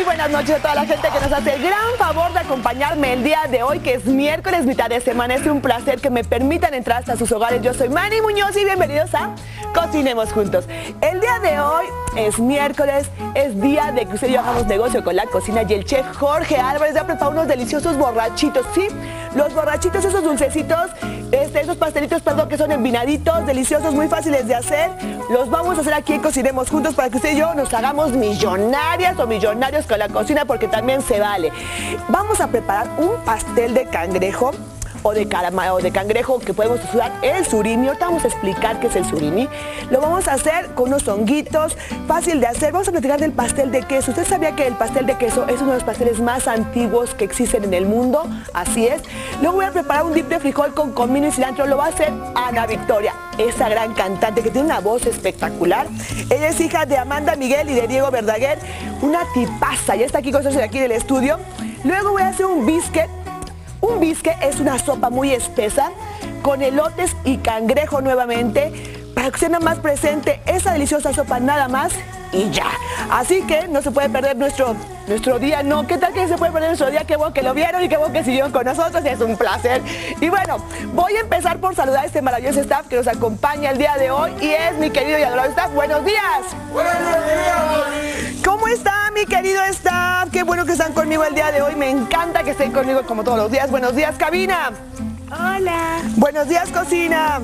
buenas noches a toda la gente que nos hace el gran favor de acompañarme el día de hoy, que es miércoles, mitad de semana. Es un placer que me permitan entrar hasta sus hogares. Yo soy Manny Muñoz y bienvenidos a Cocinemos Juntos. El día de hoy es miércoles, es día de que usted y yo hagamos negocio con la cocina, y el chef Jorge Álvarez ya preparó unos deliciosos borrachitos, ¿sí? Los borrachitos, esos dulcecitos, esos pastelitos, perdón, que son envinaditos, deliciosos, muy fáciles de hacer. Los vamos a hacer aquí en Cocinemos Juntos para que usted y yo nos hagamos millonarias o millonarios con la cocina, porque también se vale. Vamos a preparar un pastel de cangrejo o de calamar o de cangrejo, que podemos usar el surimi. Ahorita vamos a explicar qué es el surimi. Lo vamos a hacer con unos honguitos, fácil de hacer. Vamos a platicar del pastel de queso. ¿Usted sabía que el pastel de queso es uno de los pasteles más antiguos que existen en el mundo? Así es. Luego voy a preparar un dip de frijol con comino y cilantro. Lo va a hacer Ana Victoria, esa gran cantante que tiene una voz espectacular. Ella es hija de Amanda Miguel y de Diego Verdaguer, una tipaza. Ya está aquí con nosotros aquí en el estudio. Luego voy a hacer un biscuit. Un bisque es una sopa muy espesa con elotes y cangrejo nuevamente, para que usted nada más presente esa deliciosa sopa nada más y ya. Así que no se puede perder nuestro día, no. ¿Qué tal que se puede perder nuestro día? Qué bueno que lo vieron y qué bueno que siguieron con nosotros, es un placer. Y bueno, voy a empezar por saludar a este maravilloso staff que nos acompaña el día de hoy, y es mi querido y adorado staff. ¡Buenos días! ¡Buenos días! ¿Cómo está mi querido staff? Qué bueno que están conmigo el día de hoy. Me encanta que estén conmigo como todos los días. Buenos días, cabina. Hola. Buenos días, cocina.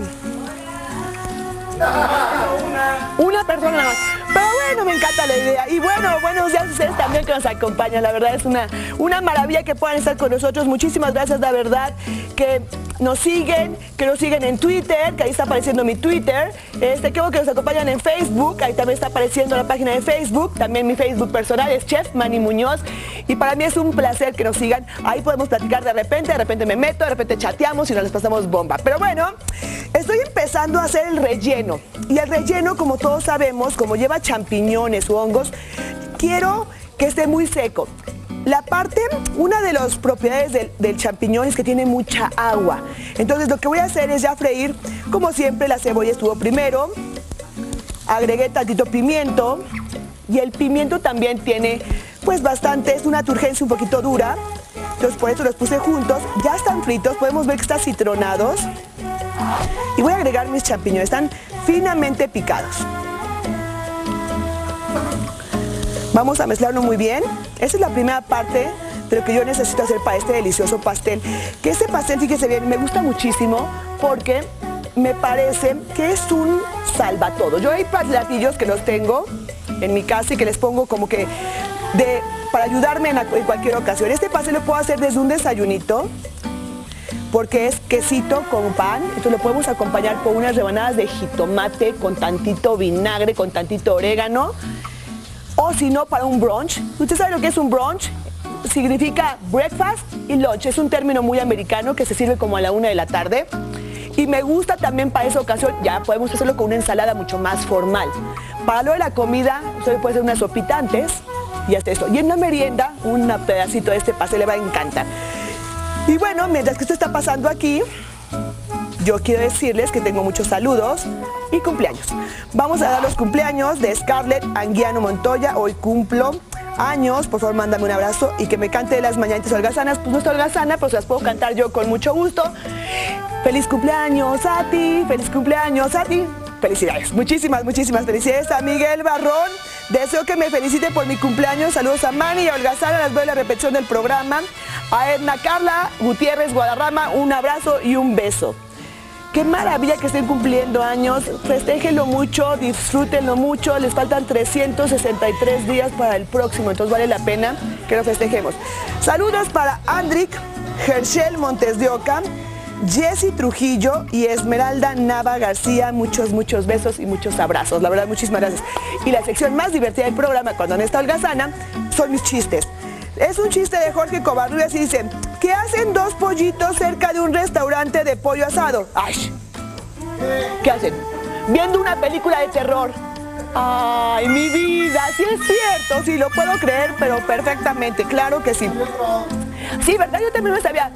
Una persona nada más. Pero bueno, me encanta la idea. Y bueno, buenos días a ustedes también que nos acompañan. La verdad es una maravilla que puedan estar con nosotros. Muchísimas gracias, la verdad, que nos siguen en Twitter, que ahí está apareciendo mi Twitter. Creo que nos acompañan en Facebook, ahí también está apareciendo la página de Facebook. También mi Facebook personal es Chef Manny Muñoz. Y para mí es un placer que nos sigan. Ahí podemos platicar de repente me meto, de repente chateamos y nos les pasamos bomba. Pero bueno, estoy empezando a hacer el relleno. Y el relleno, como todos sabemos, como lleva champiñones o hongos, quiero que esté muy seco. Una de las propiedades del champiñón es que tiene mucha agua. Entonces lo que voy a hacer es ya freír, como siempre, la cebolla estuvo primero. Agregué tantito pimiento. Y el pimiento también tiene, pues, bastante, es una turgencia un poquito dura. Entonces por eso los puse juntos. Ya están fritos, podemos ver que están citronados. Y voy a agregar mis champiñones, están finamente picados. Vamos a mezclarlo muy bien. Esa es la primera parte de lo que yo necesito hacer para este delicioso pastel. Que este pastel, fíjese bien, me gusta muchísimo porque me parece que es un salvatodo. Yo hay platillos que los tengo en mi casa y que les pongo como que para ayudarme en cualquier ocasión. Este pastel lo puedo hacer desde un desayunito, porque es quesito con pan. Entonces lo podemos acompañar con unas rebanadas de jitomate, con tantito vinagre, con tantito orégano. O si no, para un brunch. ¿Usted sabe lo que es un brunch? Significa breakfast y lunch. Es un término muy americano que se sirve como a la 1 de la tarde. Y me gusta también para esa ocasión, ya podemos hacerlo con una ensalada mucho más formal. Para lo de la comida, usted puede hacer una sopita antes y hasta esto. Y en la merienda, un pedacito de este pastel le va a encantar. Y bueno, mientras que esto está pasando aquí, yo quiero decirles que tengo muchos saludos y cumpleaños. Vamos a dar los cumpleaños de Scarlett Anguiano Montoya. Hoy cumplo años. Por favor, mándame un abrazo y que me cante las mañanitas holgazanas. Pues no está holgazana, pero se las puedo cantar yo con mucho gusto. Feliz cumpleaños a ti, feliz cumpleaños a ti. Felicidades, muchísimas felicidades a Miguel Barrón. Deseo que me felicite por mi cumpleaños. Saludos a Manny y a Holgazana, las veo en la repetición del programa. A Edna Carla Gutiérrez Guadarrama, un abrazo y un beso. Qué maravilla que estén cumpliendo años. Festéjenlo mucho, disfrútenlo mucho. Les faltan 363 días para el próximo, entonces vale la pena que lo festejemos. Saludos para Andrick Herschel Montes de Oca, Jessy Trujillo y Esmeralda Nava García. Muchos besos y muchos abrazos. La verdad, muchísimas gracias. Y la sección más divertida del programa, cuando no está holgazana, son mis chistes. Es un chiste de Jorge Covarrubias y dice: ¿qué hacen dos pollitos cerca de un restaurante de pollo asado? ¡Ay! ¿Qué hacen? Viendo una película de terror. ¡Ay, mi vida! Sí es cierto, sí, lo puedo creer, pero perfectamente, claro que sí. Sí, ¿verdad? Yo también lo sabía.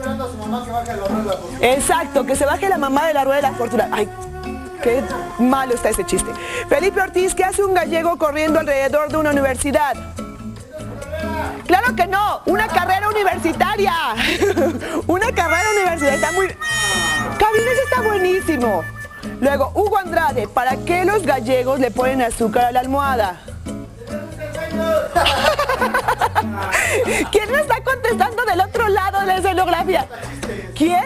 Exacto, que se baje la mamá de la rueda de la fortuna. ¡Ay! Qué malo está ese chiste. Felipe Ortiz, ¿qué hace un gallego corriendo alrededor de una universidad? Claro que no, una carrera universitaria. Una carrera universitaria, está muy... Cabines está buenísimo. Luego, Hugo Andrade, ¿para qué los gallegos le ponen azúcar a la almohada? ¿Quién me está contestando del otro lado de la escenografía? ¿Quién?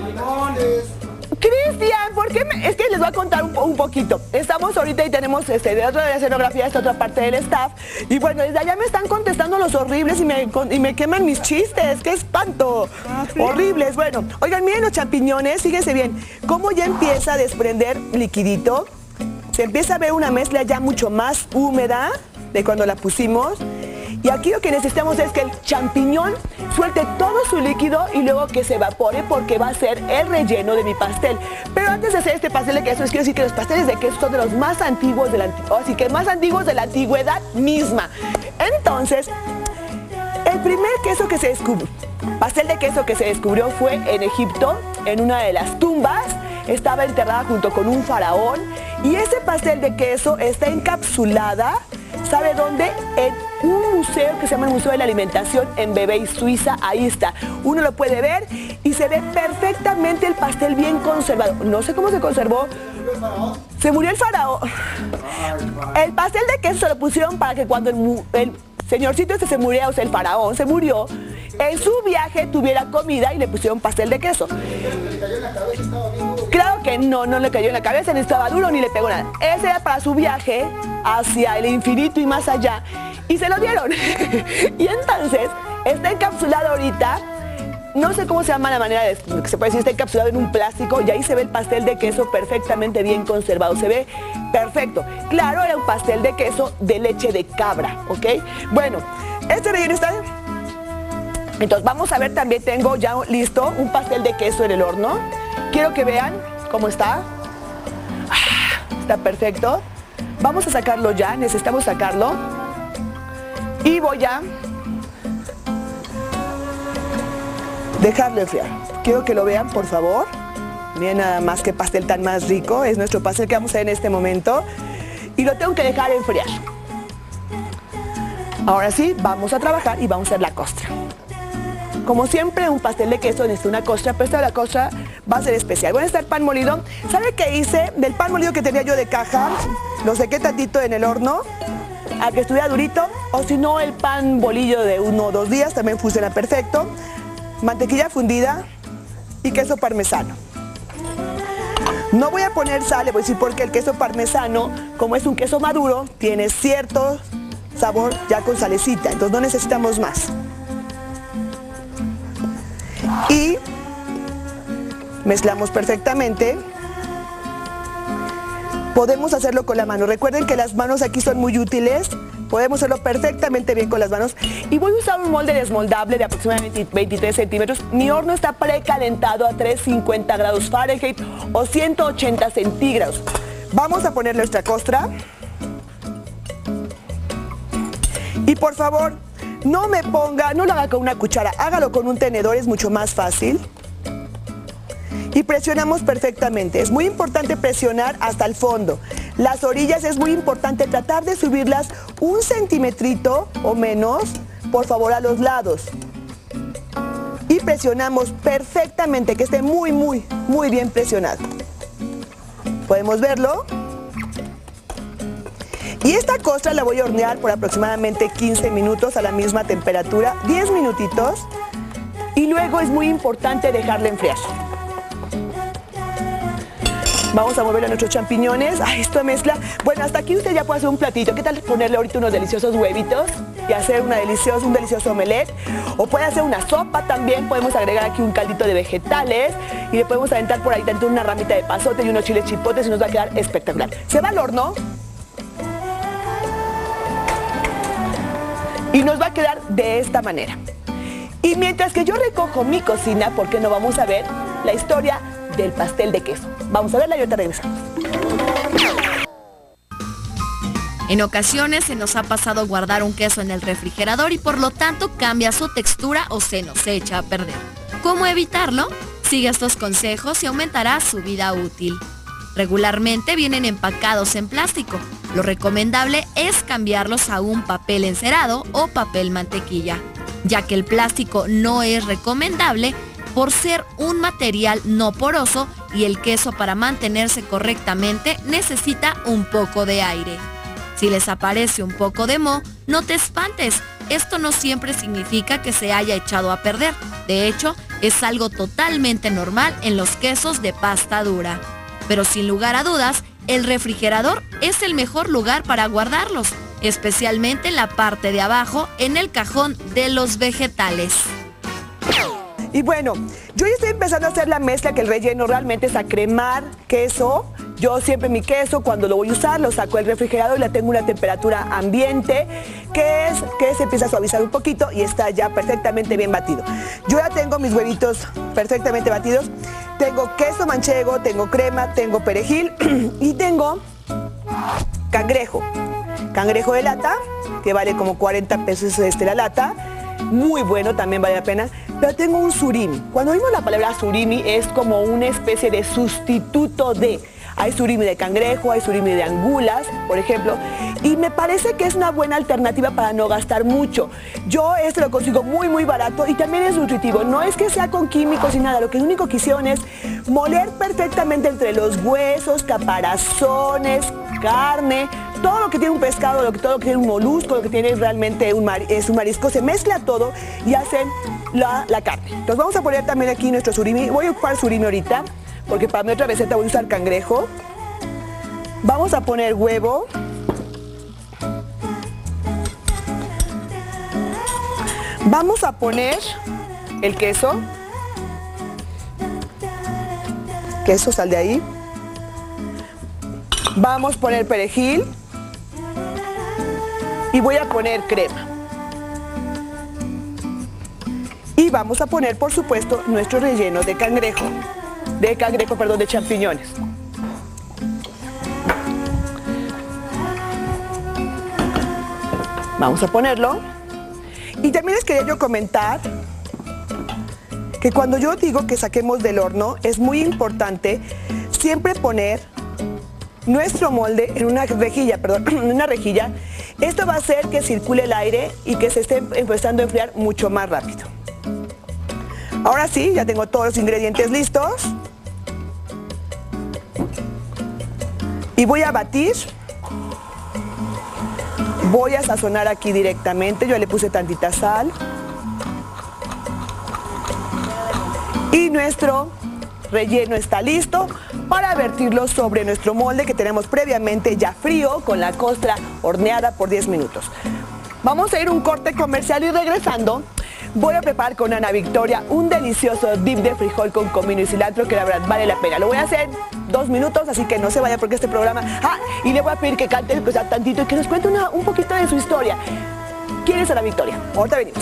Cristian, ¿por qué es que les voy a contar un poquito? Estamos ahorita y tenemos de otra de la escenografía, esta otra parte del staff. Y bueno, desde allá me están contestando los horribles y me queman mis chistes. ¡Qué espanto! Horribles. Bueno, oigan, miren los champiñones, fíjense bien. Cómo ya empieza a desprender liquidito. Se empieza a ver una mezcla ya mucho más húmeda de cuando la pusimos. Y aquí lo que necesitamos es que el champiñón suelte todo su líquido y luego que se evapore porque va a ser el relleno de mi pastel. Pero antes de hacer este pastel de queso, les quiero decir que los pasteles de queso son de los más antiguos de la así que más antiguos de la antigüedad misma. Entonces, el primer queso que se descubrió, pastel de queso que se descubrió fue en Egipto, en una de las tumbas. Estaba enterrada junto con un faraón y ese pastel de queso está encapsulada, ¿sabe dónde? En un museo que se llama el Museo de la Alimentación en Vevey, Suiza. Ahí está. Uno lo puede ver y se ve perfectamente el pastel bien conservado. No sé cómo se conservó. Se murió el faraón. El pastel de queso se lo pusieron para que cuando el señorcito este se muriera, o sea, el faraón se murió, en su viaje tuviera comida y le pusieron pastel de queso. Claro que no le cayó en la cabeza, ni estaba duro ni le pegó nada. Ese era para su viaje hacia el infinito y más allá. Y se lo dieron. Y entonces está encapsulado ahorita. No sé cómo se llama la manera de que se puede decir, está encapsulado en un plástico y ahí se ve el pastel de queso perfectamente bien conservado. Se ve perfecto. Claro, era un pastel de queso de leche de cabra, ¿ok? Bueno, este relleno está... Entonces vamos a ver, también tengo ya listo un pastel de queso en el horno. Quiero que vean cómo está. Está perfecto. Vamos a sacarlo ya, necesitamos sacarlo. Y voy a dejarlo enfriar. Quiero que lo vean, por favor. Miren nada más qué pastel tan más rico. Es nuestro pastel que vamos a hacer en este momento. Y lo tengo que dejar enfriar. Ahora sí, vamos a trabajar y vamos a hacer la costra. Como siempre, un pastel de queso necesita una costra, pero esta de la costra va a ser especial. Voy a estar pan molido. ¿Sabe qué hice? Del pan molido que tenía yo de caja, lo sequé tantito en el horno, a que estuviera durito, o si no, el pan bolillo de 1 o 2 días también funciona perfecto. Mantequilla fundida y queso parmesano. No voy a poner sal, le voy a decir porque el queso parmesano, como es un queso maduro, tiene cierto sabor ya con salecita, entonces no necesitamos más. Y mezclamos perfectamente. Podemos hacerlo con la mano. Recuerden que las manos aquí son muy útiles. Podemos hacerlo perfectamente bien con las manos. Y voy a usar un molde desmoldable de aproximadamente 23 centímetros. Mi horno está precalentado a 350 grados Fahrenheit o 180 centígrados. Vamos a poner nuestra costra. Y por favor, no lo haga con una cuchara, hágalo con un tenedor, es mucho más fácil. Y presionamos perfectamente. Es muy importante presionar hasta el fondo. Las orillas es muy importante tratar de subirlas 1 centímetrito o menos, por favor, a los lados. Y presionamos perfectamente, que esté muy bien presionado. ¿Podemos verlo? Y esta costra la voy a hornear por aproximadamente 15 minutos a la misma temperatura, 10 minutitos. Y luego es muy importante dejarla enfriar. Vamos a mover a nuestros champiñones. Ay, esta mezcla. Bueno, hasta aquí usted ya puede hacer un platito. ¿Qué tal ponerle ahorita unos deliciosos huevitos y hacer un delicioso omelette? O puede hacer una sopa también. Podemos agregar aquí un caldito de vegetales y le podemos aventar por ahí tanto una ramita de pasote y unos chiles chipotes y nos va a quedar espectacular. Se va al horno y nos va a quedar de esta manera. Y mientras que yo recojo mi cocina, ¿por qué no vamos a ver la historia del pastel de queso? Vamos a verla y ahorita regresamos. En ocasiones se nos ha pasado guardar un queso en el refrigerador y por lo tanto cambia su textura o se nos echa a perder. ¿Cómo evitarlo? Sigue estos consejos y aumentará su vida útil. Regularmente vienen empacados en plástico. Lo recomendable es cambiarlos a un papel encerado o papel mantequilla, ya que el plástico no es recomendable por ser un material no poroso y el queso para mantenerse correctamente necesita un poco de aire. Si les aparece un poco de moho, no te espantes, esto no siempre significa que se haya echado a perder. De hecho, es algo totalmente normal en los quesos de pasta dura. Pero sin lugar a dudas, el refrigerador es el mejor lugar para guardarlos, especialmente en la parte de abajo, en el cajón de los vegetales. Y bueno, yo ya estoy empezando a hacer la mezcla, que el relleno realmente es a cremar queso. Yo siempre mi queso, cuando lo voy a usar, lo saco del refrigerador y la tengo a una temperatura ambiente, que se empieza a suavizar un poquito y está ya perfectamente bien batido. Yo ya tengo mis huevitos perfectamente batidos. Tengo queso manchego, tengo crema, tengo perejil y tengo cangrejo. Cangrejo de lata, que vale como 40 pesos la lata. Muy bueno, también vale la pena. Pero tengo un surimi. Cuando oímos la palabra surimi es como una especie de sustituto de... Hay surimi de cangrejo, hay surimi de angulas, por ejemplo, y me parece que es una buena alternativa para no gastar mucho. Yo este lo consigo muy barato y también es nutritivo. No es que sea con químicos ni nada, lo que único que hicieron es moler perfectamente entre los huesos, caparazones, carne, todo lo que tiene un pescado, todo lo que tiene un molusco, lo que tiene realmente un marisco, se mezcla todo y hacen la carne. Entonces vamos a poner también aquí nuestro surimi. Voy a ocupar surimi ahorita, porque para mi otra receta voy a usar cangrejo. Vamos a poner huevo. Vamos a poner el queso. Queso, sal de ahí. Vamos a poner perejil. Y voy a poner crema. Y vamos a poner, por supuesto, nuestro relleno de cangrejo. De champiñones. Vamos a ponerlo. Y también les quería yo comentar que cuando yo digo que saquemos del horno, es muy importante siempre poner nuestro molde en una rejilla, en una rejilla. Esto va a hacer que circule el aire y que se esté empezando a enfriar mucho más rápido. Ahora sí, ya tengo todos los ingredientes listos. Y voy a batir. Voy a sazonar aquí directamente. Yo le puse tantita sal. Y nuestro relleno está listo para vertirlo sobre nuestro molde que tenemos previamente ya frío con la costra horneada por 10 minutos. Vamos a ir a un corte comercial y regresando voy a preparar con Ana Victoria un delicioso dip de frijol con comino y cilantro que la verdad vale la pena. Lo voy a hacer 2 minutos, así que no se vaya porque este programa... y le voy a pedir que cante tantito y que nos cuente un poquito de su historia. ¿Quién es Ana Victoria? Ahorita venimos.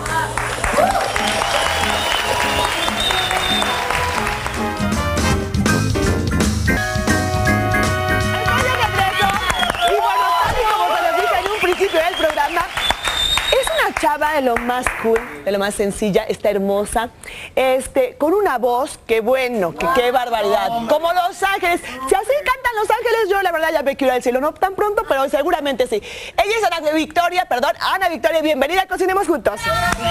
Y bueno, tal y como se los dije en un principio del programa, es una chava de lo más cool, de lo más sencilla, está hermosa, con una voz que bueno, que qué barbaridad, como Los Ángeles. Si así cantan Los Ángeles, yo la verdad ya me quiero ir al cielo, no tan pronto, pero seguramente sí. Ella es Ana Victoria, bienvenida a Cocinemos Juntos.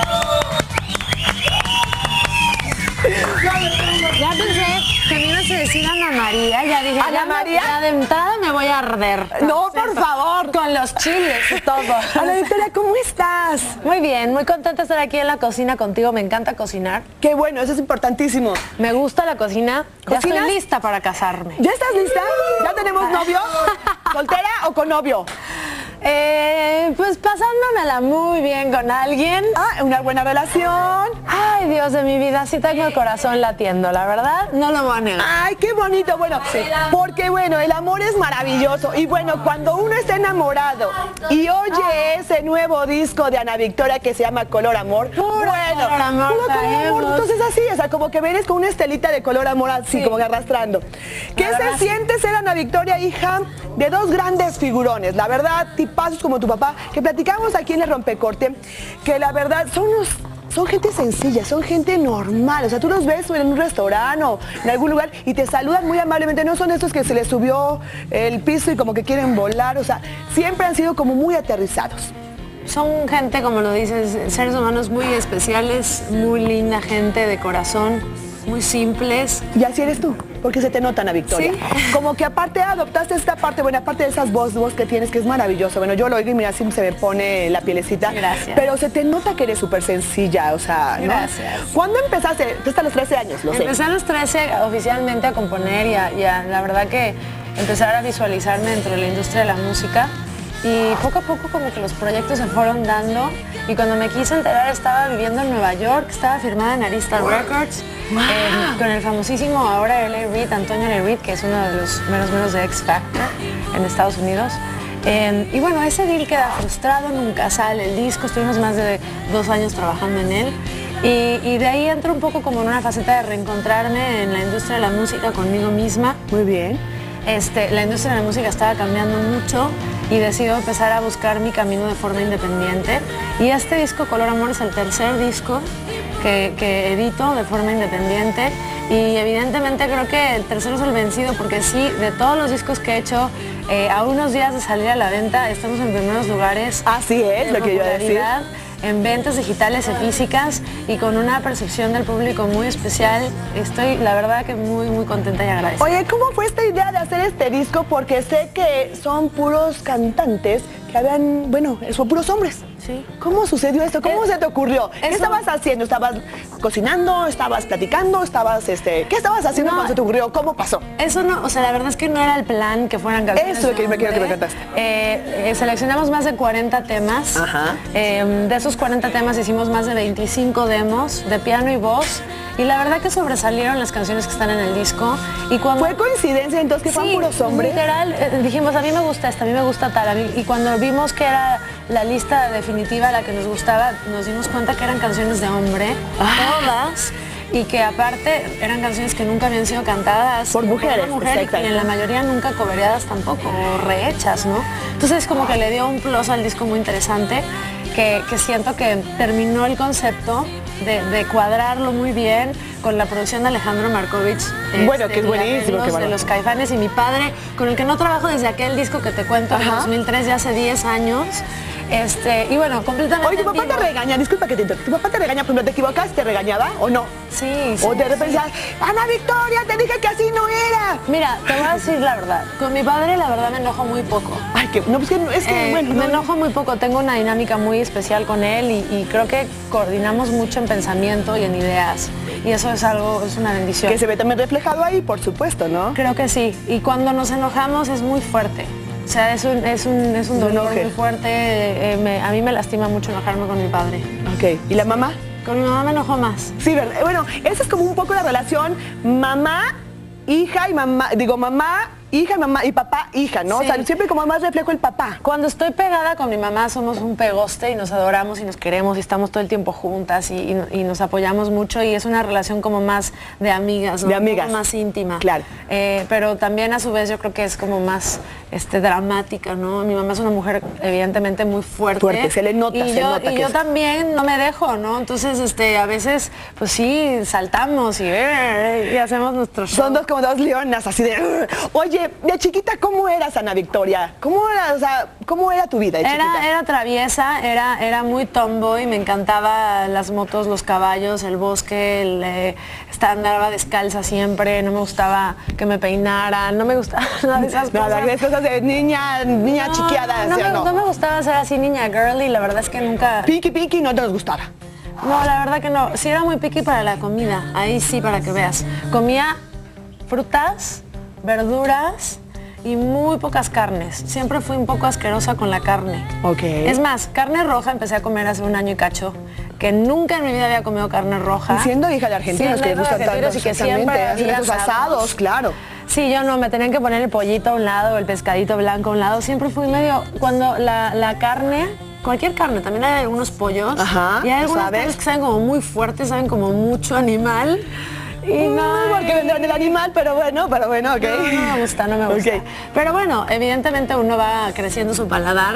Ya pensé que me ibas a decir Ana María, ya dije, ¿Ana María? Ya de entrada me voy a arder. No, por favor. Con los chiles y todo. Ana Victoria, ¿cómo estás? Muy bien, muy contenta de estar aquí en la cocina contigo, me encanta cocinar. Qué bueno, eso es importantísimo. Me gusta la cocina, ya ¿Cocinas? estoy lista para casarme. ¿Ya estás lista? ¿Ya tenemos novio? ¿Soltera o con novio? Pues pasándomela muy bien con alguien. Una buena relación. Ay, Dios de mi vida, sí tengo el corazón latiendo, la verdad, no lo voy a negar. Ay, qué bonito, bueno, sí. Porque bueno, el amor es maravilloso. Y bueno, cuando uno está enamorado y oye ese nuevo disco de Ana Victoria que se llama Color Amor, Color Amor, entonces así, o sea, como que vienes con una estelita de color amor así, como que arrastrando. ¿Qué se siente ser Ana Victoria, hija de 2 grandes figurones? La verdad, tipazos como tu papá, que platicamos aquí en el Rompecorte, que la verdad son son gente sencilla, son gente normal. O sea, tú los ves en un restaurante o en algún lugar y te saludan muy amablemente. No son estos que se les subió el piso y como que quieren volar. O sea, siempre han sido como muy aterrizados. Son gente, como lo dices, seres humanos muy especiales, muy linda gente de corazón, muy simples. Y así eres tú, porque se te nota, Ana Victoria. ¿Sí? Como que aparte adoptaste esta parte, bueno, aparte de esas voz que tienes, que es maravilloso. Bueno, yo lo oigo y mira, así se me pone la pielecita. Gracias. Pero se te nota que eres súper sencilla, o sea, ¿no? Gracias. ¿Cuándo empezaste? Empezaste a los 13 años, lo sé. Empecé a los 13 oficialmente a componer y la verdad que empezar a visualizarme dentro de la industria de la música. Y poco a poco como que los proyectos se fueron dando y cuando me quise enterar estaba viviendo en Nueva York, estaba firmada en Arista Records con el famosísimo ahora L.A. Reid, Antonio L.A. Reid, que es uno de los menos de X Factor en Estados Unidos. Y bueno, ese deal queda frustrado, nunca sale el disco, estuvimos más de 2 años trabajando en él. Y de ahí entro un poco como en una faceta de reencontrarme en la industria de la música conmigo misma. Muy bien. La industria de la música estaba cambiando mucho y decido empezar a buscar mi camino de forma independiente. Y este disco, Color Amor, es el tercer disco que edito de forma independiente. Y evidentemente creo que el tercero es el vencido, porque sí, de todos los discos que he hecho, a unos días de salir a la venta, estamos en primeros lugares. Así es, lo que yo iba a decir. En ventas digitales y físicas y con una percepción del público muy especial. Estoy, la verdad, que muy contenta y agradecida. Oye, ¿cómo fue esta idea de hacer este disco? Porque sé que son puros cantantes que habían, bueno, son puros hombres. Sí. ¿Cómo sucedió esto? ¿Cómo se te ocurrió? ¿Qué estabas haciendo? ¿Estabas cocinando? ¿Estabas platicando? ¿Qué estabas haciendo cuando se te ocurrió? ¿Cómo pasó? Eso no, o sea, la verdad es que no era el plan que fueran canciones. Eso es que me quiero que me cantaste. Seleccionamos más de 40 temas. Ajá. De esos 40 temas hicimos más de 25 demos de piano y voz. Y la verdad que sobresalieron las canciones que están en el disco. Y cuando... ¿Fue coincidencia entonces que fueron puros hombres? Literal, dijimos, a mí me gusta esta, a mí me gusta tal. Y cuando vimos que era la lista definitiva la que nos gustaba, nos dimos cuenta que eran canciones de hombre, todas. Y que aparte eran canciones que nunca habían sido cantadas por mujeres, y en la mayoría nunca covereadas tampoco, o rehechas, ¿no? Entonces como que le dio un plus al disco muy interesante, que siento que terminó el concepto de cuadrarlo muy bien con la producción de Alejandro Markovich. Bueno, que es buenísimo. De los Caifanes y mi padre, con el que no trabajo desde aquel disco que te cuento, en 2003, ya hace 10 años. Y bueno, completamente. Oye, ¿tu papá te regaña? Disculpa que te interrumpa. ¿Tu papá te regaña cuando te equivocas? ¿Te regañaba o no? Sí. O de repente decías, Ana Victoria, te dije que así no era. Mira, te voy a decir la verdad. Con mi padre, la verdad, me enojo muy poco. Ay, que no, pues es que bueno. Me enojo muy poco. Tengo una dinámica muy especial con él y creo que coordinamos mucho en pensamiento y en ideas. Y eso es una bendición. Que se ve también reflejado ahí, por supuesto, ¿no? Creo que sí. Y cuando nos enojamos es muy fuerte. O sea, es un dolor muy fuerte. A mí me lastima mucho enojarme con mi padre. Ok. ¿Y la mamá? Con mi mamá me enojo más. Sí, ¿verdad? Bueno, esa es como un poco la relación mamá, hija y mamá. Digo, mamá, hija, mamá y papá, hija, ¿no? Sí. O sea, siempre como más reflejo el papá. Cuando estoy pegada con mi mamá somos un pegoste y nos adoramos y nos queremos y estamos todo el tiempo juntas y nos apoyamos mucho y es una relación como más de amigas, ¿no? De amigas. Un poco más íntima. Claro. Pero también a su vez yo creo que es como más dramática, ¿no? Mi mamá es una mujer evidentemente muy fuerte. Fuerte, se le nota, y yo también no me dejo, ¿no? Entonces, a veces, pues sí, saltamos y hacemos nuestro show. Son como dos leonas, así de... Oye, de chiquita, ¿cómo eras, Ana Victoria? ¿Cómo era tu vida de chiquita? Era traviesa, era muy tomboy, me encantaba las motos, los caballos, el bosque, andaba descalza siempre, no me gustaba que me peinaran, no me gustaba nada de esas cosas. Nada, de cosas de niña chiquiada. No me gustaba ser así niña girly, la verdad es que nunca... Piqui, no te nos gustaba. No, la verdad que no. Sí era muy piqui para la comida, ahí sí, para que veas. Comía frutas, verduras y muy pocas carnes. Siempre fui un poco asquerosa con la carne. Ok. Es más, carne roja empecé a comer hace 1 año y cacho, que nunca en mi vida había comido carne roja. Y siendo hija de argentinos, que gustan tanto, y que siempre hacen esos asados, claro. Sí, yo no, me tenían que poner el pollito a un lado, el pescadito blanco a un lado. Siempre fui medio, cuando la carne, cualquier carne, también hay algunos pollos. Ajá, y hay algunas carnes que saben como muy fuertes, saben como mucho animal. Y no, igual que vendrán del animal, pero bueno, ok. No me gusta. Okay. Pero bueno, evidentemente uno va creciendo su paladar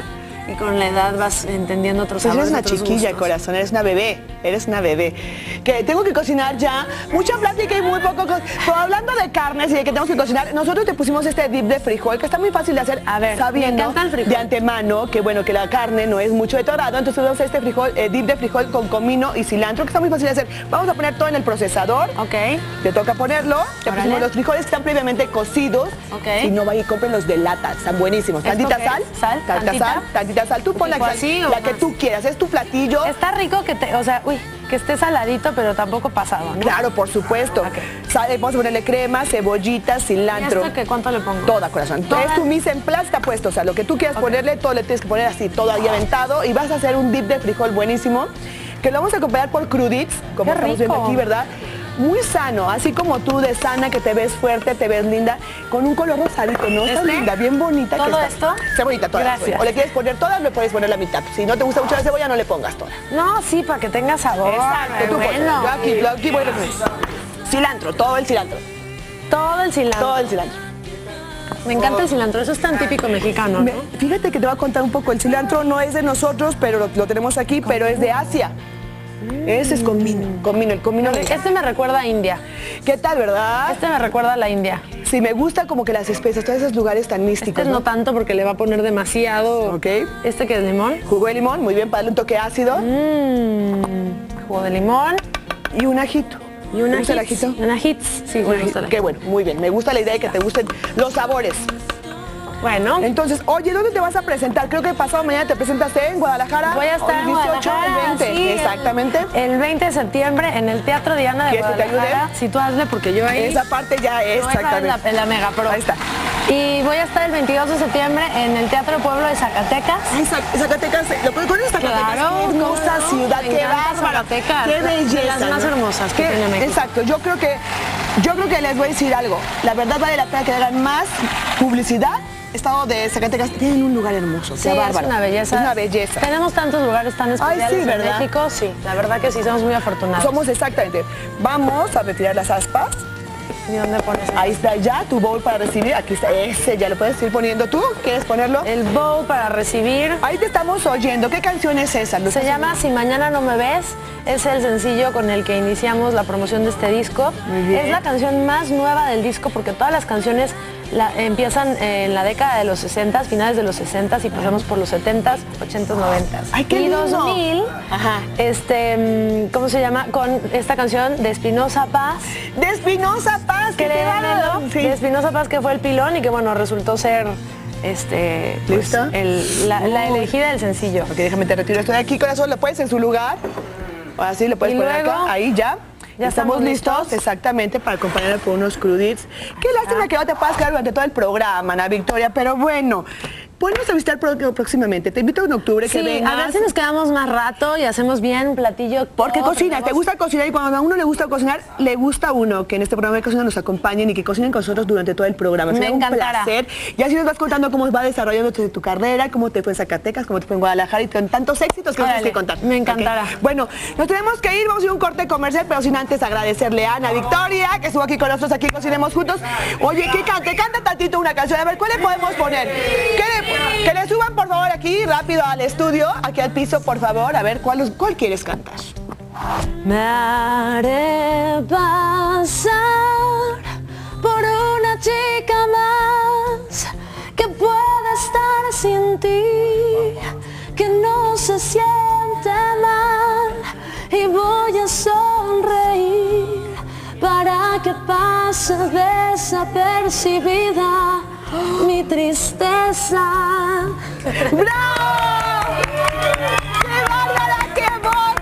y con la edad vas entendiendo otros sabores. Eres una otros chiquilla, gustos. corazón, eres una bebé. Que tengo que cocinar ya, mucha plática y muy poco. Pero hablando de carnes y de que tenemos que cocinar, nosotros te pusimos este dip de frijol, que está muy fácil de hacer, A ver, sabiendo me encanta el frijol. de antemano que bueno, que la carne no es mucho de tu agrado, entonces vamos a hacer este frijol, dip de frijol con comino y cilantro, que está muy fácil de hacer. Vamos a poner todo en el procesador. Ok. Te toca ponerlo, te Órale. pusimos los frijoles que están previamente cocidos. Ok. Si no, vaya y compren los de lata, están buenísimos. ¿Esto Tantita qué es? sal, ¿Sal? tantita sal. Tú pon la, ¿Tipo así o la que más? tú quieras, es tu platillo. Está rico que te, o sea, que esté saladito, pero tampoco pasado, ¿no? Claro, por supuesto. Ok. Vamos a ponerle crema, cebollita, ¿Y cilantro. esto cuánto le pongo? Toda, corazón. Toda. Es tu mise en place, está puesto. O sea, lo que tú quieras ponerle, todo le tienes que poner así, todo ahí aventado. Y vas a hacer un dip de frijol buenísimo, que lo vamos a acompañar por cruditos, como Qué estamos viendo rico. aquí, ¿verdad? Muy sano, así como tú de sana, que te ves fuerte, te ves linda, con un color rosadito, ¿no? Está linda, bien bonita. ¿Todo que está. esto? Cebollita, toda. Gracias. O le quieres poner todas, le puedes poner la mitad. Si no te gusta mucho la cebolla, no le pongas toda. No, sí, para que tenga sabor. Exacto, tú pones. Bueno. Yo aquí voy a poner cilantro, todo el cilantro. Todo el cilantro. Todo el cilantro. Me encanta el cilantro, eso es tan típico mexicano, ¿no? Fíjate que te voy a contar un poco. El cilantro no es de nosotros, pero lo tenemos aquí, pero es de Asia. Ese es comino, el comino. Este me recuerda a India. ¿Qué tal, verdad? Este me recuerda a la India. Sí, me gusta como que las especias, todos esos lugares tan místicos. Este no tanto porque le va a poner demasiado. Ok. Este que es limón. Jugo de limón, muy bien, para darle un toque ácido. Jugo de limón. Y un ajito. Y una ¿Te gusta el hits. ajito? Una hits. Sí, me gusta el Qué ajito. bueno, muy bien. Me gusta la idea de que te gusten los sabores. Bueno, Entonces, oye, ¿dónde te vas a presentar? Creo que pasado mañana te presentas en Guadalajara. voy a estar el en 18, Guadalajara. el 20. Sí, Exactamente. El 20 de septiembre en el Teatro Diana de ¿Quieres que te Guadalajara. ayude? Si tú hazle porque yo ahí. Esa parte ya es, no voy a estar exactamente. en la Mega Pro. Ahí está. Y voy a estar el 22 de septiembre en el Teatro Pueblo de Zacatecas. Ay, Zacatecas, ¿conoces Zacatecas? Claro, Qué hermosa ¿cómo no? ciudad, Me qué encanta bárbara, Zacatecas, qué belleza. de las más hermosas que tiene México. Exacto, yo creo que les voy a decir algo. La verdad vale la pena que hagan más publicidad. Estado de Zacatecas tienen un lugar hermoso, Sí, qué bárbaro. es una belleza. Es una belleza. Tenemos tantos lugares tan especiales sí, en ¿verdad? México, sí, la verdad que sí, somos muy afortunados. Somos exactamente. Vamos a retirar las aspas. ¿Y dónde pones? Ahí está ya tu bowl para recibir. Aquí está ese, ya lo puedes ir poniendo tú. ¿Quieres ponerlo? El bowl para recibir. Ahí te estamos oyendo. ¿Qué canción es esa? ¿Lo Se estás llama Si Mañana No Me Ves. Es el sencillo con el que iniciamos la promoción de este disco. Muy bien. Es la canción más nueva del disco porque todas las canciones empiezan en la década de los 60, finales de los 60 y pasamos por los 70s, 80s, 90s. ¡Ay, qué y lindo! 2000, Ajá. ¿Cómo se llama? Con esta canción de Espinoza Paz. De Espinoza Paz, que te Créanmelo, Sí. de Espinoza Paz, que fue el pilón y que bueno, resultó ser pues, ¿Listo? la elegida del sencillo. Ok, déjame te retiro esto de aquí, corazón, lo puedes en su lugar. Así lo puedes Y poner luego, acá, ahí ya. ¿ya estamos listos? Exactamente, para acompañarlo con unos cruditos. Qué lástima que no te puedas quedar durante todo el programa, Ana Victoria, pero bueno, ponemos a visitar próximamente. Te invito en octubre que Sí, vengas. a ver si nos quedamos más rato y hacemos bien un platillo. Porque todo, cocinas, te tenemos- gusta cocinar y cuando a uno le gusta cocinar, le gusta a uno que en este programa de cocina nos acompañen y que cocinen con nosotros durante todo el programa. Me Será un encantará. placer. Y así nos vas contando cómo va desarrollando tu carrera, cómo te fue en Zacatecas, cómo te fue en Guadalajara y con tantos éxitos que nos tienes Órale, que contar. me encantará. ¿Ok? Bueno, nos tenemos que ir, vamos a ir a un corte comercial, pero sin antes agradecerle a Ana Victoria, que estuvo aquí con nosotros, aquí Cocinemos Juntos. Oye, ¿qué cante? Canta tantito una canción. A ver, ¿cuál le podemos poner? Que le suban, por favor, aquí, rápido al estudio, aquí al piso, por favor. A ver, ¿cuál quieres cantar? Me haré pasar por una chica más que pueda estar sin ti, que no se siente mal y voy a sonreír para que pase desapercibida mi tristeza. ¡Bravo! ¡Qué bárbara! ¡Qué voz!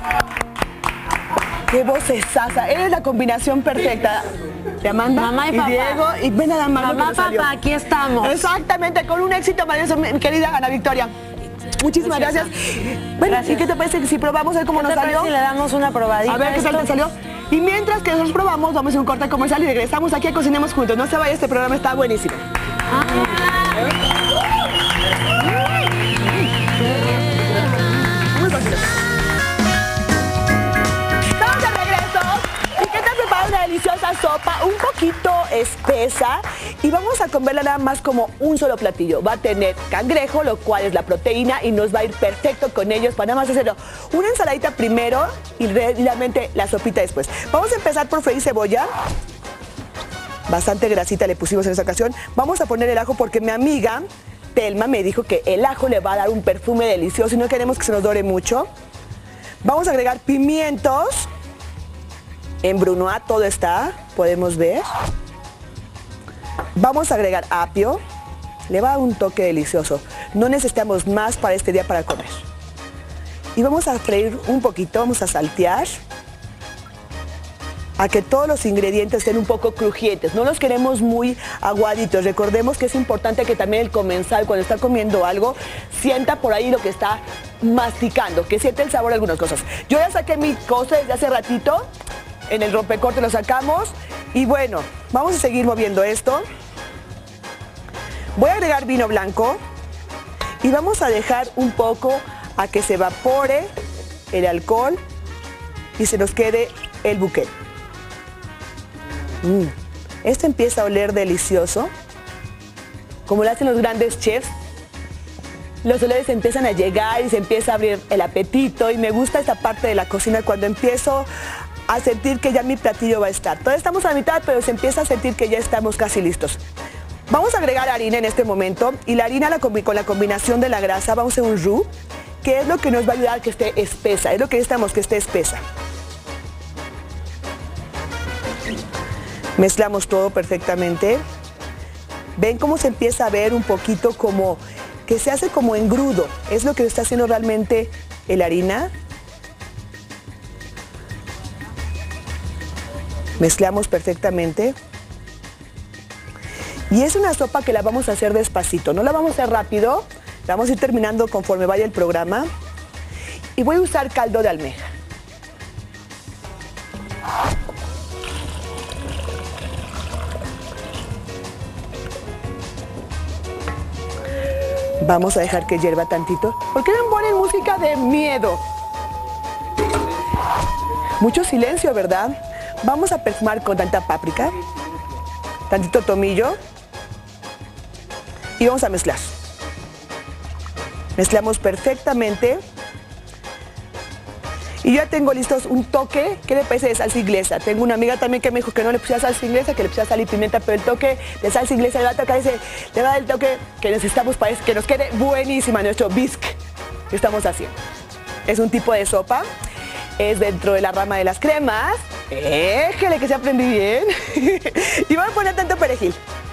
¡Qué voz es Sasa! Eres la combinación perfecta de Amanda Mamá y papá. Diego. Y ven nada más lo que Mamá, nos salió. papá, aquí estamos. Exactamente, con un éxito maravilloso, mi querida Ana Victoria. Muchísimas gracias. Bueno, Gracias. ¿y qué te parece si probamos a ver cómo ¿Qué nos te parece salió? si le damos una probadita? A ver qué tal te salió. Y mientras que nosotros probamos, vamos a un corte comercial y regresamos aquí a Cocinemos Juntos. No se vaya, este programa está buenísimo. Muy fácil. Estamos de regreso. ¿Y qué te has preparado? Una deliciosa sopa, un poquito espesa, Y vamos a comerla nada más como un solo platillo. Va a tener cangrejo, lo cual es la proteína, y nos va a ir perfecto con ellos para nada más hacerlo una ensaladita primero y realmente la sopita después. Vamos a empezar por freír cebolla. Bastante grasita le pusimos en esta ocasión. Vamos a poner el ajo porque mi amiga Telma me dijo que el ajo le va a dar un perfume delicioso y no queremos que se nos dore mucho. Vamos a agregar pimientos. En brunoise todo está, podemos ver. Vamos a agregar apio. Le va a dar un toque delicioso. No necesitamos más para este día para comer. Y vamos a freír un poquito, vamos a saltear a que todos los ingredientes estén un poco crujientes. No los queremos muy aguaditos. Recordemos que es importante que también el comensal, cuando está comiendo algo, sienta por ahí lo que está masticando, que siente el sabor de algunas cosas. Yo ya saqué mi cosa desde hace ratito. En el rompecorte lo sacamos. Y bueno, vamos a seguir moviendo esto. Voy a agregar vino blanco. Y vamos a dejar un poco a que se evapore el alcohol y se nos quede el bouquet. Esto empieza a oler delicioso. Como lo hacen los grandes chefs, los olores empiezan a llegar y se empieza a abrir el apetito. Y me gusta esta parte de la cocina cuando empiezo a sentir que ya mi platillo va a estar. Todavía estamos a mitad, pero se empieza a sentir que ya estamos casi listos. Vamos a agregar harina en este momento. Y la harina con la combinación de la grasa vamos a hacer un roux, que es lo que nos va a ayudar a que esté espesa. Es lo que necesitamos, que esté espesa. Mezclamos todo perfectamente. Ven cómo se empieza a ver un poquito como que se hace como engrudo. Es lo que está haciendo realmente la harina. Mezclamos perfectamente. Y es una sopa que la vamos a hacer despacito. No la vamos a hacer rápido. La vamos a ir terminando conforme vaya el programa. Y voy a usar caldo de almeja. Vamos a dejar que hierva tantito. ¿Por qué no ponen música de miedo? Mucho silencio, ¿verdad? Vamos a perfumar con tanta páprica, tantito tomillo y vamos a mezclar. Mezclamos perfectamente. Y yo ya tengo listos un toque, ¿qué le parece de salsa inglesa? Tengo una amiga también que me dijo que no le pusiera salsa inglesa, que le pusiera sal y pimienta, pero el toque de salsa inglesa le va a tocar le va a dar el toque que necesitamos para que nos quede buenísima nuestro bisque que estamos haciendo. Es un tipo de sopa, es dentro de la rama de las cremas. Éjele que se aprendí bien. Y voy a poner tanto perejil.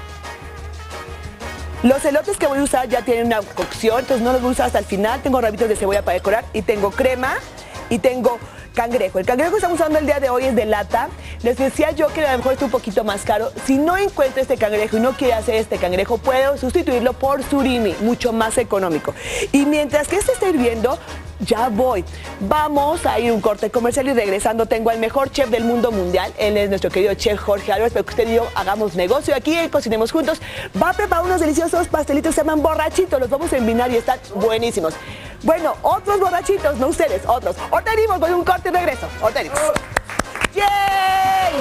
Los elotes que voy a usar ya tienen una cocción, entonces no los voy a usar hasta el final. Tengo rabitos de cebolla para decorar y tengo crema. Y tengo cangrejo. El cangrejo que estamos usando el día de hoy es de lata. Les decía yo que a lo mejor está un poquito más caro. Si no encuentro este cangrejo y no quiere hacer este cangrejo, puedo sustituirlo por surimi, mucho más económico. Y mientras que este está hirviendo, ya voy. Vamos a ir a un corte comercial y regresando tengo al mejor chef del mundo mundial. Él es nuestro querido chef Jorge Álvarez. Espero que usted y yo hagamos negocio aquí y cocinemos juntos. Va a preparar unos deliciosos pastelitos que se llaman borrachitos. Los vamos a envinar y están buenísimos. Bueno, otros borrachitos, no ustedes, otros. Ahorita venimos, voy a un corte y regreso. Ahorita venimos. ¡Yay!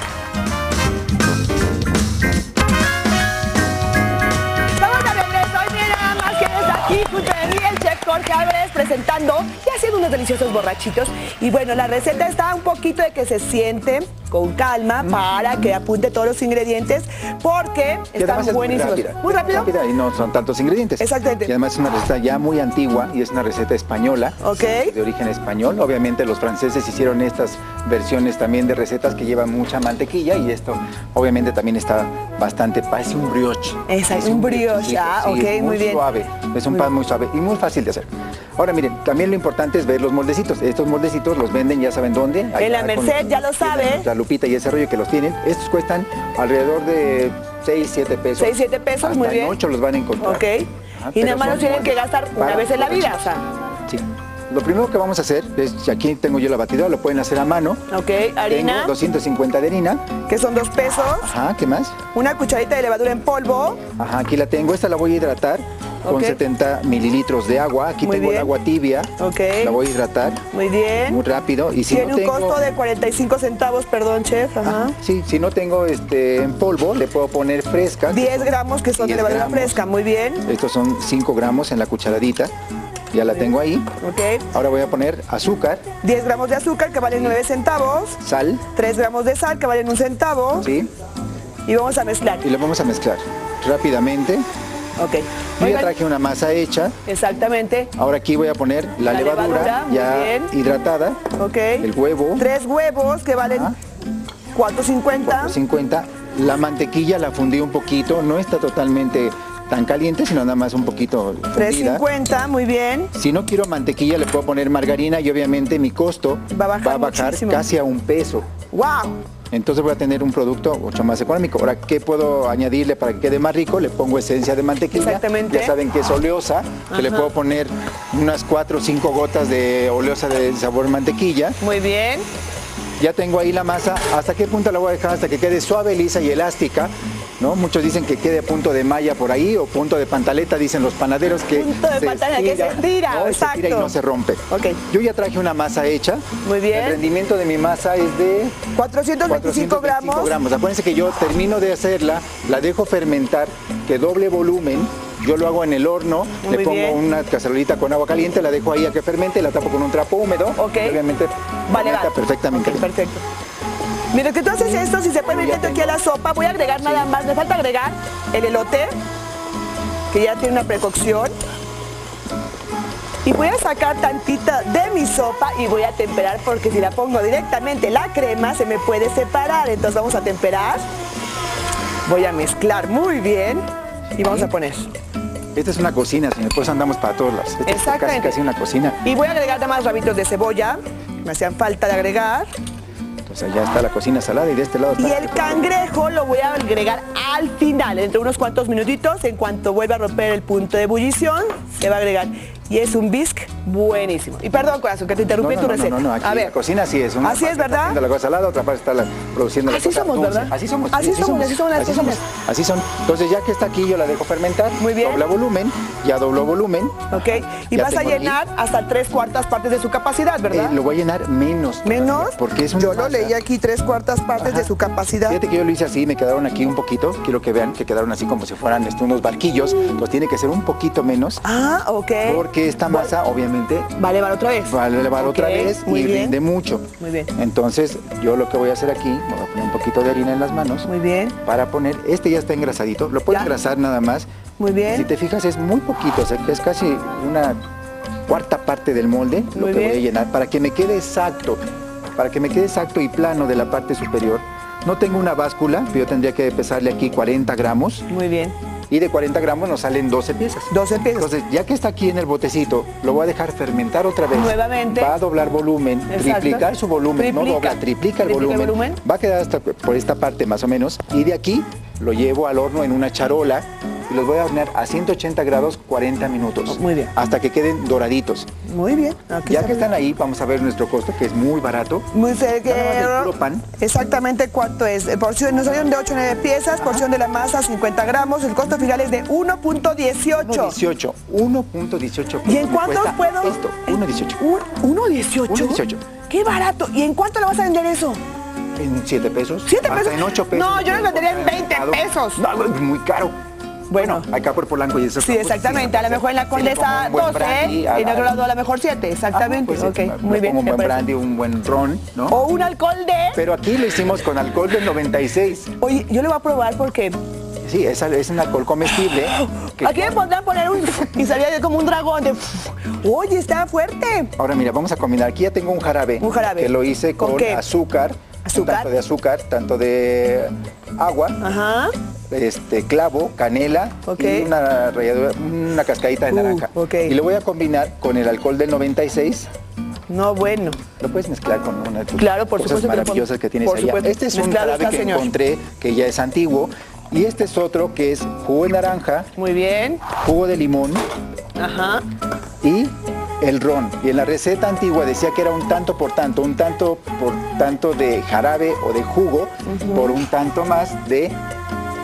Estamos de regreso. Hoy mira nada más que está aquí junto a mí el chef Jorge Álvarez presentando y haciendo unos deliciosos borrachitos. Y bueno, la receta está un poquito de que se siente con calma para que apunte todos los ingredientes porque están buenísimos. Muy rápido. Y no son tantos ingredientes. Exactamente. Y además es una receta ya muy antigua y es una receta española. Ok. De origen español. Obviamente los franceses hicieron estas versiones también de recetas que llevan mucha mantequilla y esto obviamente también está bastante, parece un brioche. Exacto, un brioche. Ah, ok, sí, muy bien. Suave. Es un pan muy suave y muy fácil de hacer. Ahora miren, también lo importante es ver los moldecitos. Estos moldecitos los venden, ya saben dónde. En la Merced, ya lo sabe. La Lupita y ese rollo que los tienen. Estos cuestan alrededor de 6, 7 pesos. 6, 7 pesos, hasta muy bien. 8 los van a encontrar. Ok. Y nada más los tienen que gastar una vez en la vida, o sea. Sí. Lo primero que vamos a hacer es, aquí tengo yo la batidora, lo pueden hacer a mano. Ok, harina. Tengo 250 de harina. Que son 2 pesos. Ajá, ¿qué más? Una cucharadita de levadura en polvo. Ajá, aquí la tengo. Esta la voy a hidratar con 70 mililitros de agua. Aquí Muy tengo bien. el agua tibia. Ok. La voy a hidratar. Muy bien. Muy rápido. Y si Tiene no tengo... un costo de 45 centavos, perdón, chef. Ajá. Sí, si no tengo en polvo, le puedo poner fresca. 10 gramos que son de 10 levadura gramos. fresca, muy bien. Estos son 5 gramos en la cucharadita. Ya la tengo ahí. Ok. Ahora voy a poner azúcar, 10 gramos de azúcar que valen 9 centavos. sal, 3 gramos de sal que valen 1 centavo. ¿sí? Y vamos a mezclar. Y lo vamos a mezclar rápidamente. Ok. Yo ya Oigan, traje una masa hecha. exactamente. Ahora aquí voy a poner la levadura muy ya bien. hidratada. Ok. El huevo. 3 huevos que valen Ajá. 4.50. 4.50. La mantequilla la fundí un poquito. No está totalmente tan caliente, sino nada más un poquito fundida. 3.50, muy bien. Si no quiero mantequilla, le puedo poner margarina y obviamente mi costo Va a bajar muchísimo. casi a $1. ¡Wow! Entonces voy a tener un producto mucho más económico. Ahora, ¿qué puedo añadirle para que quede más rico? Le pongo esencia de mantequilla. Exactamente. Ya saben que es oleosa, que le puedo poner unas 4 o 5 gotas de oleosa de sabor mantequilla. Muy bien. Ya tengo ahí la masa. ¿Hasta qué punto la voy a dejar? Hasta que quede suave, lisa y elástica, ¿no? Muchos dicen que quede a punto de malla por ahí o punto de pantaleta, dicen los panaderos que Punto de pantaleta, que se estira, no, se exacto. estira y no se rompe. Ok. Yo ya traje una masa hecha. Muy bien. El rendimiento de mi masa es de 425 gramos. Acuérdense que yo termino de hacerla, la dejo fermentar, que doble volumen. Yo lo hago en el horno, Muy le pongo bien. una cacerolita con agua caliente, la dejo ahí a que fermente, la tapo con un trapo húmedo. Ok. Y obviamente Vale, fermenta va. perfectamente. Ok, perfecto. Mientras que tú haces esto, si se puede meter aquí a la sopa, voy a agregar nada más. Me falta agregar el elote, que ya tiene una precocción. Y voy a sacar tantita de mi sopa y voy a temperar, porque si la pongo directamente la crema se me puede separar. Entonces vamos a temperar. Voy a mezclar muy bien y vamos a poner. Esta es una cocina, señor, pues andamos para todos lados. Esta es Exactamente. casi una cocina. Y voy a agregar nada más rabitos de cebolla. Me hacían falta de agregar. Entonces ya está la cocina salada y de este lado está. Y el cangrejo lo voy a agregar al final, entre unos cuantos minutitos. En cuanto vuelva a romper el punto de ebullición, se va a agregar. Y es un bisque buenísimo. Y perdón, corazón, que te interrumpí tu receta. No, aquí a ver, la cocina así es. Una así es, parte está ¿verdad? haciendo la cosa salada, otra parte está produciendo la Así cosa somos, dulce. ¿verdad? Así somos. Así somos, así son las cocinas. Así son. Entonces ya que está aquí yo la dejo fermentar. Muy bien. Dobla volumen, ya dobló volumen. ¿ok? Y Ya vas a tengo aquí. llenar hasta 3/4 partes de su capacidad, ¿verdad? Lo voy a llenar menos. ¿Menos? Porque es una Yo lo masa. leí aquí 3/4 partes de su capacidad. Fíjate que yo lo hice así, me quedaron aquí un poquito. Quiero que vean que quedaron así como si fueran unos barquillos. Entonces tiene que ser un poquito menos. Ah, ok. Porque esta masa obviamente Va a elevar otra vez. va a elevar Ok, otra vez muy y bien. rinde mucho. Muy bien. Entonces yo lo que voy a hacer aquí, me voy a poner un poquito de harina en las manos. Muy bien. Para poner, ya está engrasadito, lo puedo Ya. engrasar nada más. Muy bien. Si te fijas es muy poquito, o sea que es casi una 1/4 parte del molde lo Muy que voy a bien. llenar para que me quede exacto, y plano de la parte superior. No tengo una báscula, yo tendría que pesarle aquí 40 gramos Muy bien. y de 40 gramos nos salen 12 piezas. 12 piezas. Entonces, ya que está aquí en el botecito, lo voy a dejar fermentar otra vez. Nuevamente. Va a doblar volumen, Exacto. triplicar su volumen, no Triplica. dobla, triplica el Triplica el volumen. volumen. Va a quedar hasta por esta parte más o menos. Y de aquí lo llevo al horno en una charola y los voy a hornear a 180 grados 40 minutos. Muy bien. Hasta que queden doraditos. Muy bien. Aquí Ya está. que están ahí, vamos a ver nuestro costo, que es muy barato. Muy Nada más del cerca. puro pan. Exactamente cuánto es. Porción, nos salieron de 8 o 9 piezas, porción de la masa 50 gramos. El costo final es de 1.18. 1.18. 1.18. ¿Y en me cuántos cuesta puedo? Esto, 1.18. 1.18. 1.18. ¡Qué barato! ¿Y en cuánto le vas a vender eso? En 7 pesos. ¿7 Hasta pesos? en 8 pesos. No, yo lo vendería en 20 pesos. No, es muy caro. Bueno. Acá por Polanco y eso. Sí, exactamente. A lo mejor en la Condesa 12, en otro lado a lo mejor 7. Exactamente. Pues, ok, muy bien. Un me buen parece. brandy, un buen ron, ¿no? O un alcohol de... Pero aquí lo hicimos con alcohol del 96. Oye, yo le voy a probar porque... Sí, es un alcohol comestible. que- Aquí me podrán poner un... Y salía como un dragón de... Oye, está fuerte. Ahora mira, vamos a combinar. Aquí ya tengo un jarabe. Un jarabe. Que lo hice ¿Con con qué? azúcar. ¿Azúcar? Tanto de azúcar, tanto de agua. Ajá. Clavo, canela Ok. y una ralladura, una cascadita de naranja. ok. Y lo voy a combinar con el alcohol del 96. No, bueno. Lo puedes mezclar con una de tus Claro, por cosas supuesto que lo maravillosas pon- que tienes por allá. supuesto. Este es un Mezclado jarabe está, que señor. encontré que ya es antiguo. Y este es otro que es jugo de naranja, Muy bien. jugo de limón Ajá. y el ron. Y en la receta antigua decía que era un tanto por tanto de jarabe o de jugo por un tanto más de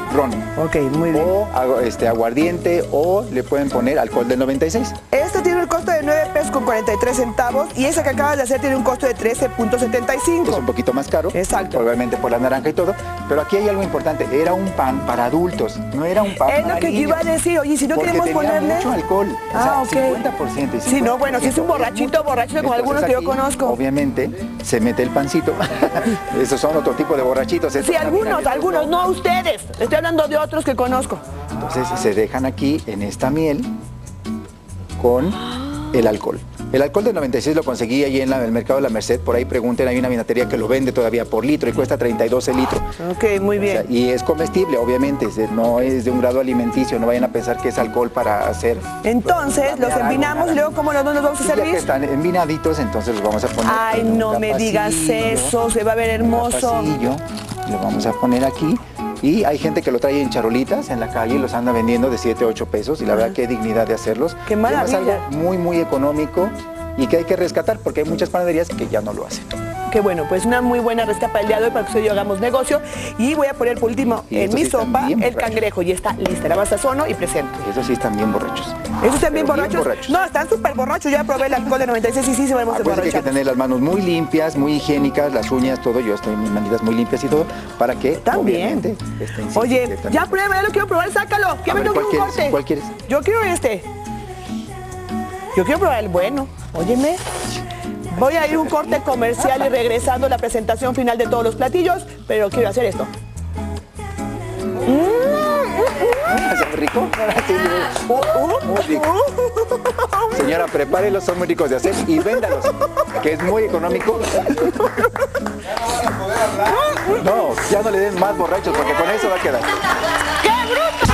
ron. Ok, muy bien. O aguardiente, o le pueden poner alcohol del 96. Esto tiene un costo de 9 pesos con 43 centavos y esa que acabas de hacer tiene un costo de 13.75. Es un poquito más caro. Exacto. Probablemente por la naranja y todo. Pero aquí hay algo importante. Era un pan para adultos, no era un pan Es para lo que yo niños. iba a decir. Oye, si no Porque queremos tenía ponerle... mucho alcohol. Ah, o sea, ok. 50%. Sí, no, bueno, si es un borrachito como Entonces algunos que yo aquí, conozco. Obviamente, se mete el pancito. Esos son otro tipo de borrachitos. Estos Sí, también algunos, no ustedes. Estoy hablando de otros que conozco. Entonces se dejan aquí en esta miel con el alcohol. El alcohol del 96 lo conseguí allí en el mercado de la Merced. Por ahí pregunten, hay una vinatería que lo vende todavía por litro y cuesta 32 el litro. Ok, muy bien. O sea, y es comestible, obviamente, no es de un grado alimenticio, no vayan a pensar que es alcohol para hacer... Entonces, los envinamos y luego, ¿cómo nos vamos a Y ya que servir? están envinaditos, entonces los vamos a poner... Ay, en un no me digas eso, se va a ver hermoso. Capacillo, lo vamos a poner aquí. Y hay gente que lo trae en charolitas en la calle y los anda vendiendo de 7 a 8 pesos. Y la verdad, qué dignidad de hacerlos. ¡Qué maravilla! Es algo muy, muy económico y que hay que rescatar porque hay muchas panaderías que ya no lo hacen. Qué bueno, pues una muy buena receta para el día de hoy para que usted y yo hagamos negocio. Y voy a poner por último Y en estos mi sí están sopa bien el borrachos. cangrejo. Y está lista, la sazono y presento. Esos sí están bien borrachos. ¿Esos están bien Pero borrachos? No, están súper borrachos. Ya probé el alcohol de 96 y sí se van a Acuérdense que hay que emborrachar. tener las manos muy limpias, muy higiénicas, las uñas, todo. Yo estoy mis manitas muy limpias y todo, para que También. obviamente estén sin Oye, secreto. ya prueba, ya lo quiero probar, sácalo. Que A me ver, toque ¿cuál un quieres? corte. ¿Cuál quieres? Yo quiero este. Yo quiero probar el bueno. Óyeme. Voy a ir a un corte comercial y regresando a la presentación final de todos los platillos, pero quiero hacer esto. ¿Sabe rico? Muy rico. Señora, prepárelos, son muy ricos de hacer y véndalos, que es muy económico. No, ya no le den más borrachos porque con eso va a quedar. ¡Qué bruto!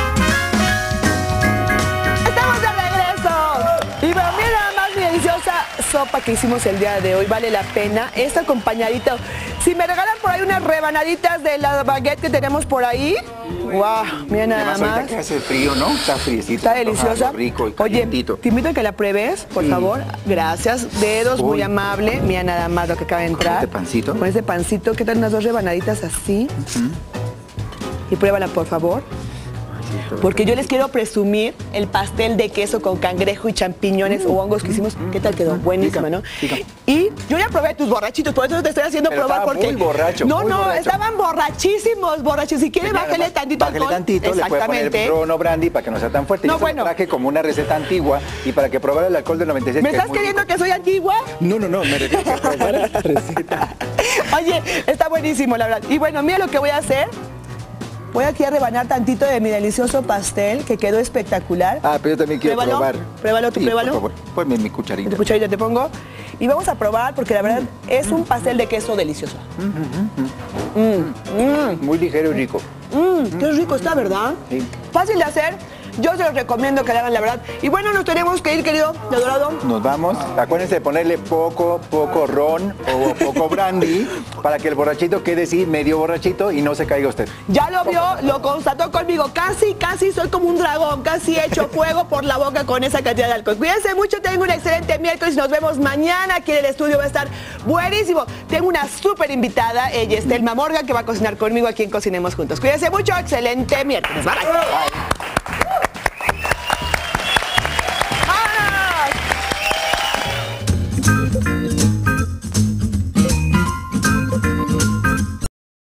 ¡Estamos de regreso! Y para mí nada más mi deliciosa sopa que hicimos el día de hoy vale la pena. Esta acompañadita. Si me regalan por ahí unas rebanaditas de la baguette que tenemos por ahí. ¡Guau! Mira nada Además, más. ahorita que hace frío, ¿no? Está friecito. Está deliciosa. Rico y Oye, calientito. te invito a que la pruebes, por favor. Gracias. Dedos, muy Uy. amable. Mira nada más lo que acaba de entrar. este pancito. Con este pancito. ¿Qué tal unas dos rebanaditas así? Y pruébala, por favor. Porque yo les quiero presumir el pastel de queso con cangrejo y champiñones o hongos que hicimos. ¿Qué tal quedó? Buenísima, ¿no? Pica. Y yo ya probé tus borrachitos, por eso te estoy haciendo Pero probar estaba porque... muy borracho, No, muy no, borracho. estaban borrachísimos, borrachos. Si quiere, Nada bájale más, tantito bájale alcohol. tantito, le puede poner ron o brandy para que no sea tan fuerte. No, Yo se lo bueno. traje como una receta antigua y para que probara el alcohol del 96. ¿Me que es estás muy queriendo rico. que soy antigua? No, me refiero a probar la receta. Oye, está buenísimo, la verdad. Y bueno, mira lo que voy a hacer. Voy aquí a rebanar tantito de mi delicioso pastel, que quedó espectacular. Ah, pero yo también quiero Pruébalo, probar. pruébalo, tú Sí, pruébalo. por favor, ponme mi cucharita. Tu cucharita te pongo. Y vamos a probar, porque la verdad es un pastel de queso delicioso. Muy ligero y rico. Qué rico está, ¿verdad? Sí. Fácil de hacer. Yo se los recomiendo que le hagan, la verdad. Y bueno, nos tenemos que ir, querido de Dorado. Nos vamos. Acuérdense de ponerle poco ron o poco brandy para que el borrachito quede así, medio borrachito y no se caiga usted. Ya lo vio, lo constató conmigo. Casi soy como un dragón. Casi he hecho fuego por la boca con esa cantidad de alcohol. Cuídense mucho, tengo un excelente miércoles y nos vemos mañana aquí en el estudio. Va a estar buenísimo. Tengo una súper invitada. Ella es Telma Morgan, que va a cocinar conmigo aquí en Cocinemos Juntos. Cuídense mucho, excelente miércoles. Bye, bye.